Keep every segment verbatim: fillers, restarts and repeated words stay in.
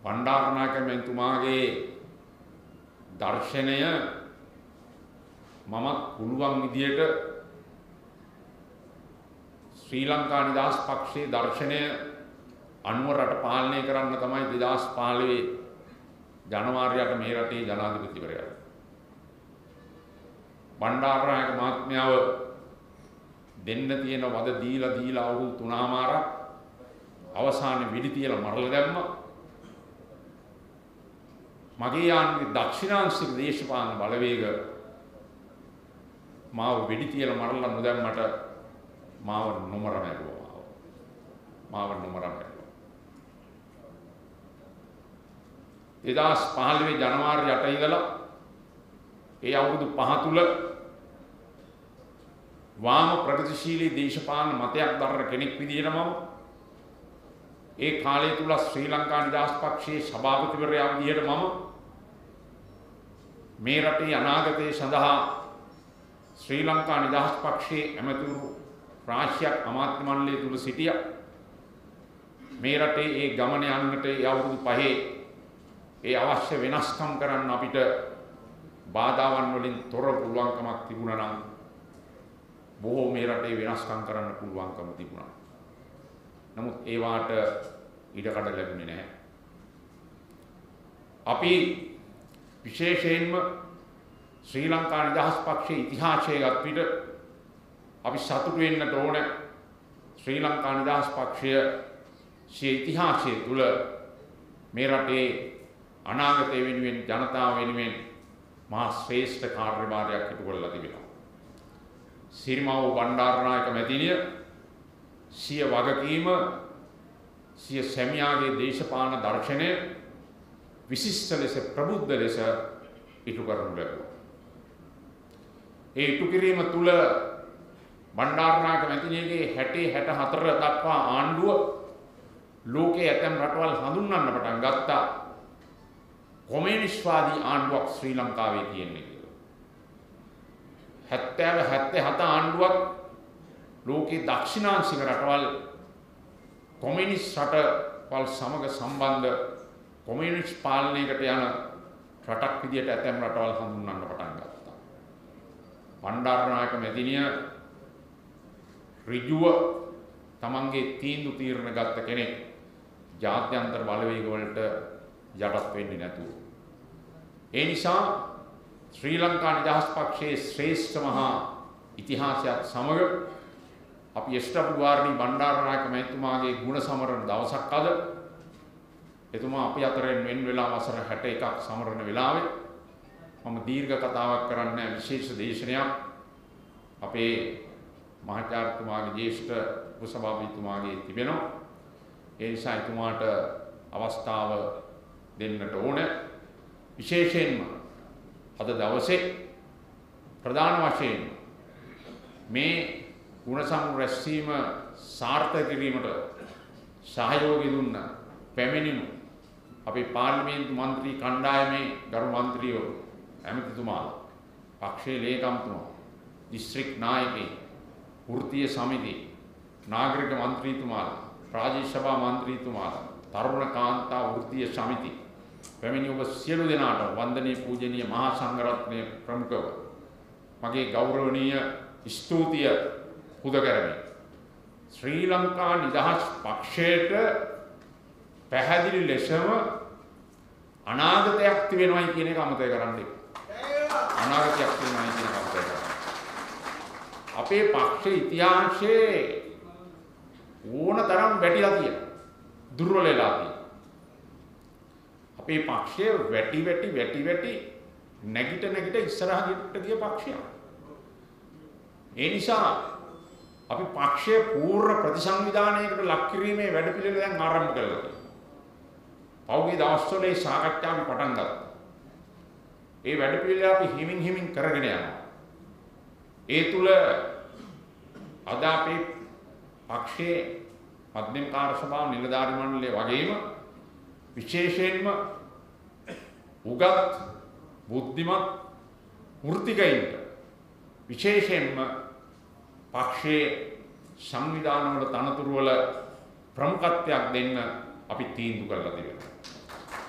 බණ්ඩාරනායක මැතිතුමාගේ දර්ශනය මම පුළුවන් විදියට ශ්‍රී ලංකා නිදහස් පක්ෂයේ දර්ශනය අනුව රට පාලනය කරන්න තමයි දෙදාස් පහළොව ජනවාරියට මේ රටේ ජනාධිපතිවරයා. බණ්ඩාරනායක මහත්මයාව දෙන්න තියෙන වද දීලා දීලා අවුරුදු තුනමාරක් අවසානයේ විඩි තියලා මරලා දැම්මා. මගේ යාන්ගේ දක්ෂිණාංශික දේශපාලන බලවේග මාව විඩි තියලා මරලා නොදැම්මට මාව නොමර මැරුවා. මාව නොමර මැරුවා. දෙදාස් පහළොව ජනවාරි අට ඉඳලා ඒ අවුරුදු පහ තුල වාම ප්‍රගතිශීලී දේශපාලන මතයක් දරන කෙනෙක් විදිහට මම ඒ කාලය තුල ශ්‍රී ලංකා නිදහස් පක්ෂයේ සභාපතිවරයා විදිහට මම මේ රටේ අනාගතය සඳහා ශ්‍රී ලංකා නිදහස් පක්ෂයේ ඇමතුරු රාශියක් අමාත්‍ය මණ්ඩලය තුල සිටියා. මේ රටේ ඒ ගමන යන්නට ඒ අවුරුදු පහේ ඒ අවශ්‍ය වෙනස්කම් කරන්න අපිට බාධාවන් වලින් තොර පුළුවන්කමක් තිබුණා නම් බොහෝ මේ රටේ වෙනස්කම් කරන්න පුළුවන්කම තිබුණා. නමුත් ඒ වාට ඉඩකඩ ලැබුණේ නැහැ. අපි විශේෂයෙන්ම ශ්‍රී ලංකා නිදහස් පක්ෂයේ ඉතිහාසය ගත් විට අපි සතුටු වෙන්නට ඕන ශ්‍රී ලංකා නිදහස් පක්ෂය සිය ඉතිහාසය තුළ මේ රටේ අනාගතය වෙනුවෙන් ජනතාව වෙනුවෙන් මහා ශ්‍රේෂ්ඨ කාර්යභාරයක් ඉටු කරලා තිබෙනවා. සිරිමාවෝ බණ්ඩාරනායක මැතිණිය සිය වගකීම සිය සැමියාගේ දේශපාලන දර්ශනය විශිෂ්ට ලෙස ප්‍රබුද්ධ ලෙස ඉටු කරනු ලැබුවා. ඒ ඉටු කිරීම තුළ බණ්ඩාරනායක මැතිණියගේ හැටේ හැට හතර දක්වා ආණ්ඩුව ලෝකයේ ඇතැම් රටවල් හඳුන්වන්න පටන් ගත්තා කොමියුනිස්ට්වාදී ආණ්ඩුවක් ශ්‍රී ලංකාවේ තියෙන්නේ කියලා. හැත්තෑව හැත්තෑ හත ආණ්ඩුවක් ලෝකයේ දක්ෂිණාංශික රටවල් කොමියුනිස්ට් රටවල් සමග සම්බන්ධ කොමියුනිස්ට් පාලනයකට යන රටක් විදියට ඇතැම් රටවල් හඳුන්වන්න පටන් ගත්තා. බණ්ඩාරනායක මැතිණිය ඍජුව තමන්ගේ තීන්දුව තීරණ ගත්ත කෙනෙක්. ජාත්‍යන්තර බලවේග වලට යටත් වෙන්නේ නැතුව. ඒ නිසා ශ්‍රී ලංකා නිදහස් පක්ෂයේ ශ්‍රේෂ්ඨ මහා ඉතිහාසයත් සමග අපි එස් ඩබ්ලිව් ආර්.ඩී. බණ්ඩාරනායක මැතිතුමාගේ ගුණ සමරන දවසක් අද. එතුමා අපි අතරින් වෙන් වෙලා වසර හැට එකක් සමරන වෙලාවේ මම දීර්ඝ කතාවක් කරන්නේ විශේෂ දේශනයක් අපේ මහාචාර්යතුමාගේ ජ්‍යෙෂ්ඨ උපසභාපතිතුමාගේ තිබෙනවා. ඒ නිසා එතුමාට අවස්ථාව දෙන්නට ඕන. විශේෂයෙන්ම අද දවසේ ප්‍රධාන වශයෙන් මේ ගුණසමු රැස්වීම සාර්ථක කිරීමට සහයෝගය දුන්න පැමිණිණු අපේ පාර්ලිමේන්තු මන්ත්‍රී කණ්ඩායමේ ගරු මන්ත්‍රීවරු ඇමතිතුමාලා පක්ෂයේ ලේකම්තුමා දිස්ත්‍රික් නායකයන් වෘත්තීය සමිති නාගරික මන්ත්‍රීතුමාලා ප්‍රාදේශීය සභා මන්ත්‍රීතුමාලා තරුණ කාන්තා වෘත්තීය සමිති පැමිණි ඔබ සියලු දෙනාට වන්දනීය පූජනීය මහා සංඝරත්නයේ ප්‍රමුඛව මගේ ගෞරවනීය ස්තුතිය පුද කරමි. ශ්‍රී ලංකා නිදහස් පක්ෂයට පැහැදිලි ලෙසම අනාගතයක් තිබෙනවායි කියන එක අමතක කරන්න එපා. අනාගතයක් තිබෙනවායි කියන එක අමතක කරන්න. අපේ පක්ෂ ඉතිහාසයේ ඕනතරම් වැටිලා තියෙනවා. දුර්වල වෙලා තියෙනවා. අපේ පක්ෂය වැටි වැටි වැටි වැටි නැගිට නැගිට ඉස්සරහට ගිය පක්ෂයක්. ඒ නිසා අපි පක්ෂයේ පූර්ව ප්‍රතිසංවිධානයකට ලක් කිරීමේ වැඩපිළිවෙල දැන් ආරම්භ කළා. පෞද්ගලික දවස්වල ඒ සාකච්ඡාව පටන් ගත්තා. ඒ වැඩපිළිවෙල අපි හිමින් හිමින් කරගෙන යනවා. ඒ තුල අද අපේ පක්ෂයේ මධ්‍යම කාර්ය සභාව නිලධාරි මණ්ඩලය වගේම විශේෂයෙන්ම උගත් බුද්ධිමත් වෘත්තිකයින්ට විශේෂයෙන්ම පක්ෂයේ සංවිධානවල තනතුරු වල ප්‍රමුඛත්වයක් දෙන්න අපි තීන්දුව කරලා තිබෙනවා.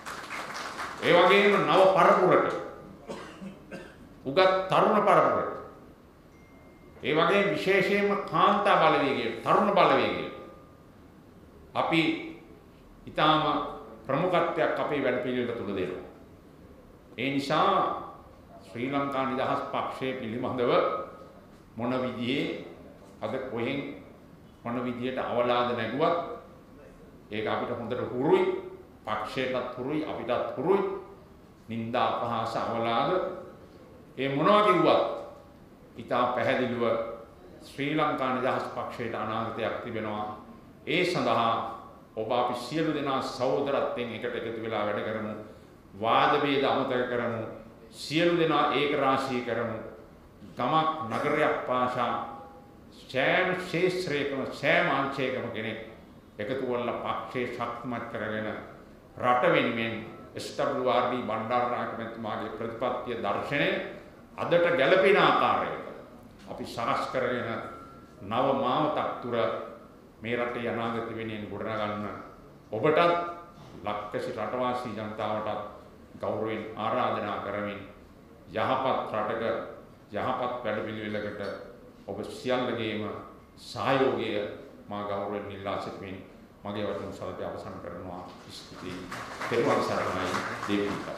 ඒ වගේම නව පරපුරට උගත් තරුණ පරපුරට ඒ වගේම විශේෂයෙන්ම කාන්තා බලවේගයේ තරුණ බලවේගයේ අපි ඊටාම ප්‍රමුඛත්වයක් අපේ වැඩ පිළිවෙලට තුල දෙනවා. ඒ නිසා ශ්‍රී ලංකා නිදහස් පක්ෂයේ පිළිබඳව මොන විදිහේ අද කොහෙන් මොන විදිහට අවලාද නැගුවත් ඒක අපිට හොඳට හුරුයි, පක්ෂයටත් හුරුයි, අපිටත් හුරුයි. නිന്ദා අපහාස අවලාද ඒ මොනවා කිව්වත් ඊටා පැහැදිලිව ශ්‍රී ලංකා නිදහස් පක්ෂයට අනාගතයක් තිබෙනවා. ඒ සඳහා ඔබ අපි සියලු දෙනා සහෝදරත්වයෙන් එකට එකතු වෙලා වැඩ කරමු. වාද ભેද අමතක කරමු. සියලු දෙනා ඒක රාශී කරමු. ගමක් නගරයක් පාසා සෑම ශේෂ්ත්‍රයකම සෑම අංශයකම කෙනෙක් එකතු වෙලා පක්ෂේ ශක්තිමත් කරගෙන රට වෙනුවෙන් S W R D Bandaranaike මහත්මයාගේ ප්‍රතිපත්තිය දර්ශනය අදට ගැළපෙන ආකාරයට අපි සාස් කරගෙන නව මාවතක් තුර මේ රටේ අනාගත වෙනුවෙන් ගොඩනගන්න ඔබටත් ලක්කසි රටවාසී ජනතාවටත් ගෞරවයෙන් ආරාධනා කරමින් යහපත් රටක යහපත් වැඩපිළිවෙලකට ඔබ සියල්ලගේම සහයෝගය මා ගෞරවයෙන් ඉල්ලා සිටිමින් මගේ වචන සල්පය අවසන් කරනවා. ස්තුතියි. පෙරවන් සරණයි දේවිකා.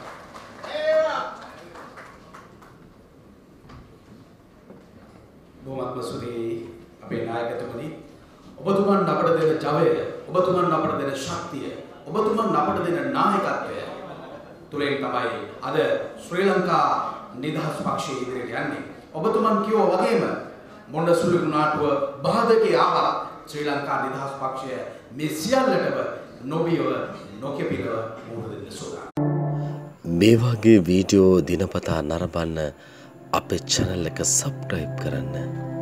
බොහොමත්ම සුදී අපේ නායකතුමනි, ඔබතුමන් අපට දෙන ජවය, ඔබතුමන් අපට දෙන ශක්තිය, ඔබතුමන් අපට දෙන නායකත්වය තුලින් තමයි අද ශ්‍රී ලංකා නිදහස් පක්ෂයේ ඉදිරියට යන්නේ. ඔබතුමන් කියෝ වගේම මොණ්ඩ සුළු නාටුව බාධකේ ආවා ශ්‍රී ලංකා නිදහස් පක්ෂය මේ සියල්ලටම නොබියව නොකෙපිනව මුහුණ දෙන්න සෝදා. මේ වගේ වීඩියෝ දිනපතා නරඹන්න අපේ channel එක subscribe කරන්න.